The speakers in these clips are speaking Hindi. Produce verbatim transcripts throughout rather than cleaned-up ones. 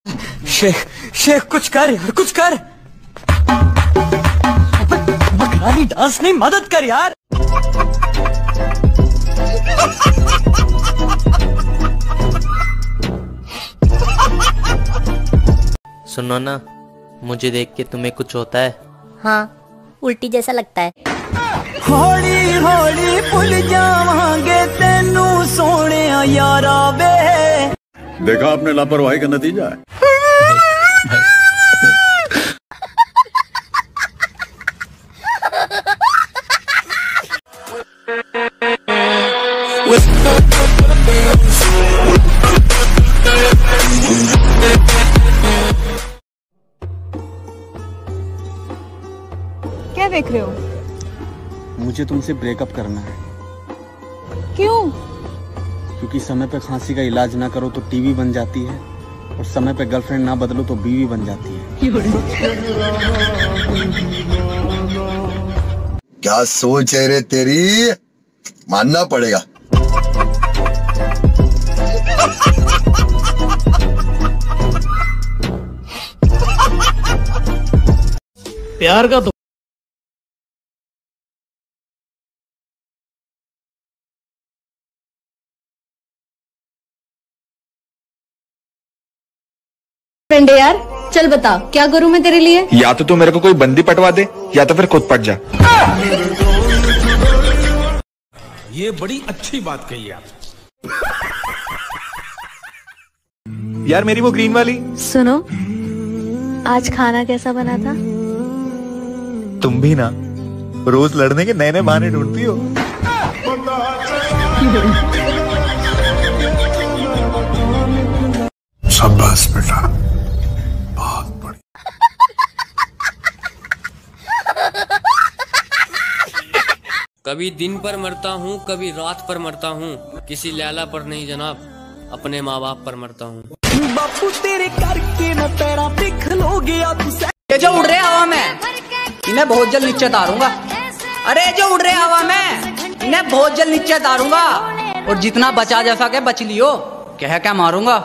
शेख शेख कुछ कर यार, कुछ कर। मकरानी डांस नहीं, मदद कर यार। सुनो ना, मुझे देख के तुम्हें कुछ होता है? हाँ, उल्टी जैसा लगता है। हौली हौली भुल जावांगे तेनू सोने यारा वे। देखा आपने लापरवाही का नतीजा है। क्या देख रहे हो? मुझे तुमसे ब्रेकअप करना है। क्यों? क्योंकि समय पे खांसी का इलाज ना करो तो टीवी बन जाती है, और समय पे गर्लफ्रेंड ना बदलो तो बीवी बन जाती है। क्या सोच है रे तेरी, मानना पड़ेगा। प्यार का तो फ्रेंड है यार, चल बता क्या करूं मैं तेरे लिए? या तो तू मेरे को कोई बंदी पटवा दे, या तो फिर खुद पट जा। ये बड़ी अच्छी बात कही आप। यार मेरी वो ग्रीन वाली। सुनो, आज खाना कैसा बना था? तुम भी ना रोज लड़ने के नए नए बहाने ढूंढती हो। शाबाश बेटा, बहुत बढ़िया। कभी दिन पर मरता हूँ, कभी रात पर मरता हूँ, किसी लैला पर नहीं जनाब, अपने माँ बाप पर मरता हूँ। बापू तेरे करके न पैरा पिख लो गया तू। ये जो उड़ रहे हवा में, इन्हें बहुत जल्द नीचे तारूंगा। अरे जो उड़ रहे हवा में, इन्हें बहुत जल्द नीचे तारूंगा। और जितना बचा जा सके बच लियो, कह क्या मारूंगा।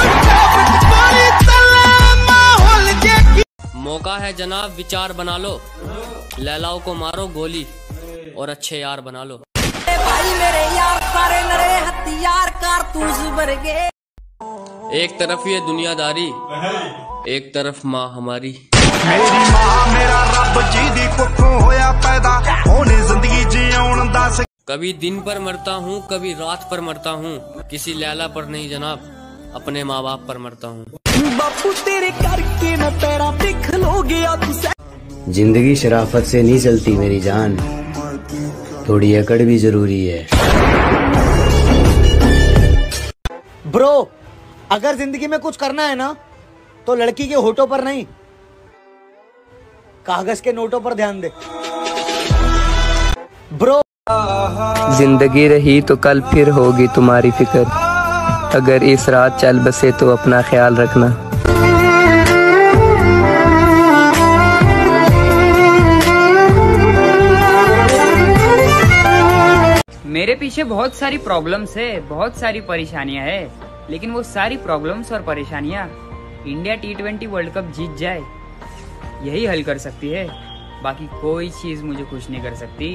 मौका है जनाब, विचार बना लो, लैलाओं को मारो गोली और अच्छे यार बना लो। भाई मेरे यार सारे नरे हथियार कारतूस भर गए। एक तरफ ये दुनियादारी, एक तरफ माँ हमारी। मेरी माँ मेरा रब जी दी कुखों होया पैदा, होने जिंदगी जीऊण दस। कभी दिन पर मरता हूँ, कभी रात पर मरता हूँ, किसी लैला पर नहीं जनाब, अपने माँ बाप पर मरता हूँ। बापू तेरे करके न पैरा पिख लो गया तू। जिंदगी शराफत से नहीं चलती मेरी जान, थोड़ी अकड़ भी जरूरी है। ब्रो, अगर जिंदगी में कुछ करना है ना तो लड़की के होठों पर नहीं, कागज के नोटों पर ध्यान दे ब्रो। जिंदगी रही तो कल फिर होगी तुम्हारी फिक्र, अगर इस रात चल बसे तो अपना ख्याल रखना। मेरे पीछे बहुत सारी प्रॉब्लम्स है, बहुत सारी परेशानियां है, लेकिन वो सारी प्रॉब्लम्स और परेशानियां India T twenty World Cup जीत जाए, यही हल कर सकती है। बाकी कोई चीज मुझे खुश नहीं कर सकती।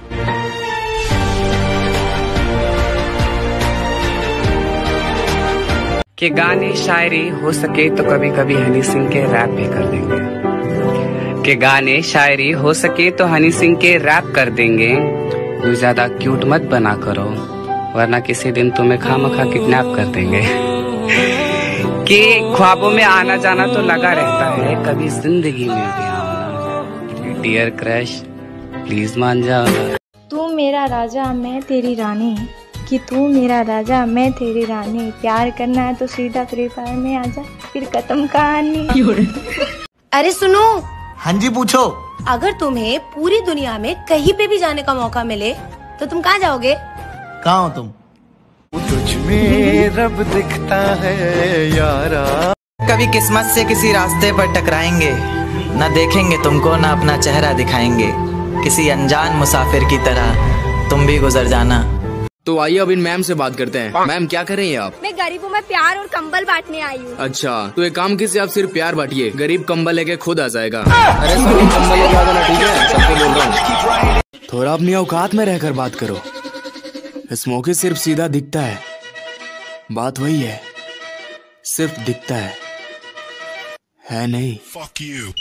कि गाने शायरी हो सके तो कभी कभी हनी सिंह के रैप भी कर देंगे। कि गाने शायरी हो सके तो हनी सिंह के रैप कर देंगे। तू ज्यादा क्यूट मत बना करो, वरना किसी दिन तुम्हें खामखा किडनैप कर देंगे। कि ख्वाबों में आना जाना तो लगा रहता है, कभी जिंदगी में भी आना। डियर क्रश प्लीज मान जाओ। तू मेरा राजा मैं तेरी रानी, कि तू मेरा राजा मैं तेरी रानी। प्यार करना है तो सीधा फ्री फायर में आजा, फिर खत्म कहानी। अरे सुनो। हाँ जी पूछो। अगर तुम्हें पूरी दुनिया में कहीं पे भी जाने का मौका मिले तो तुम कहाँ जाओगे? कहाँ हो तुम? तुझ में रब दिखता है यारा। कभी किस्मत से किसी रास्ते पर टकराएंगे, न देखेंगे तुमको न अपना चेहरा दिखाएंगे। किसी अनजान मुसाफिर की तरह तुम भी गुजर जाना। तो आइए अब इन मैम से बात करते हैं। मैम क्या कर रही हैं आप? मैं गरीबों में प्यार और कंबल बांटने आई हूँ। अच्छा, तो एक काम कीजिए, आप सिर्फ प्यार बांटिए, गरीब कंबल लेके खुद आ जाएगा। अरे सभी कंबल लेके आ जाना, ठीक है? सबको बोल रहा हूँ, थोड़ा अपनी औकात में रहकर बात करो। स्मोकी सिर्फ सीधा दिखता है, बात वही है, सिर्फ दिखता है, है नहीं। Fuck you.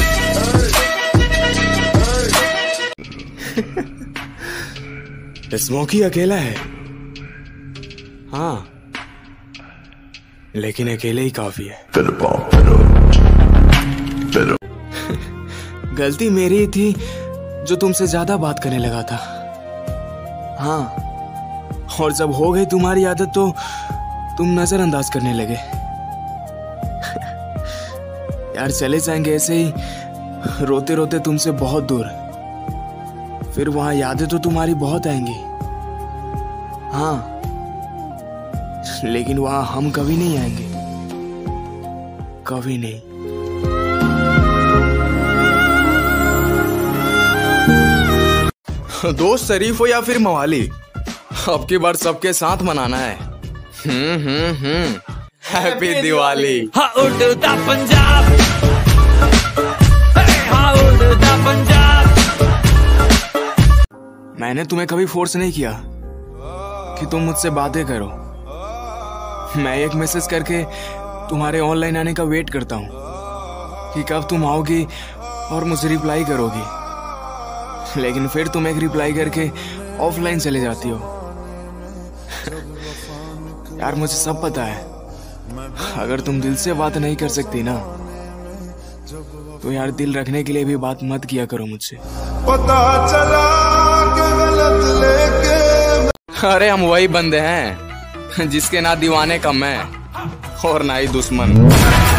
स्मोकी अकेला है, हाँ, लेकिन अकेले ही काफी है। गलती मेरी ही थी जो तुमसे ज्यादा बात करने लगा था। हाँ, और जब हो गई तुम्हारी आदत तो तुम नजरअंदाज करने लगे। यार चले जाएंगे ऐसे ही रोते रोते तुमसे बहुत दूर, फिर वहां यादें तो तुम्हारी बहुत आएंगी। हाँ, लेकिन वहां हम कभी नहीं आएंगे, कभी नहीं। दोस्त शरीफ हो या फिर मवाली, अब की बार सबके साथ मनाना है। Hmm hmm hmm happy Diwali. हाँ उड़ता पंजाब, हाँ उड़ता पंजाब। मैंने तुम्हें कभी फोर्स नहीं किया कि तुम मुझसे बातें करो। मैं एक मैसेज करके तुम्हारे ऑनलाइन आने का वेट करता हूँ कि कब तुम आओगी और मुझे रिप्लाई करोगी, लेकिन फिर तुम एक रिप्लाई करके ऑफलाइन चले जाती हो। यार मुझे सब पता है, अगर तुम दिल से बात नहीं कर सकती ना, तो यार दिल रखने के लिए भी बात मत किया करो मुझसे। पता चला कि गलत लेके। अरे हम वही बंदे हैं जिसके ना दीवाने कम है और ना ही दुश्मन।